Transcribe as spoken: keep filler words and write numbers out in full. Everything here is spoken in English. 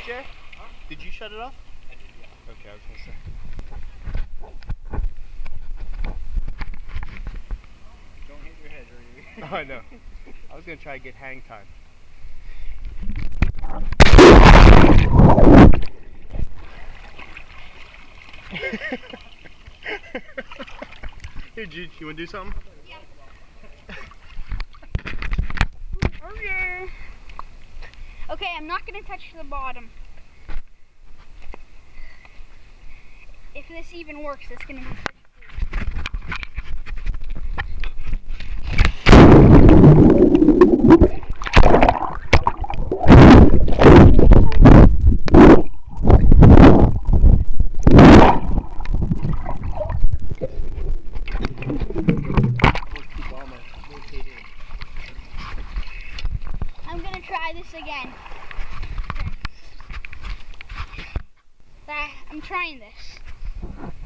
Jay? Huh? Did you shut it off? I did, yeah. Okay, I was gonna say. Don't hit your head or you. Oh, I know. I was gonna try to get hang time. Here, Jude, you wanna do something? Yeah. Okay. Okay, I'm not gonna touch the bottom. If this even works, it's gonna be pretty cool. I'm gonna try this again. Okay. I'm trying this.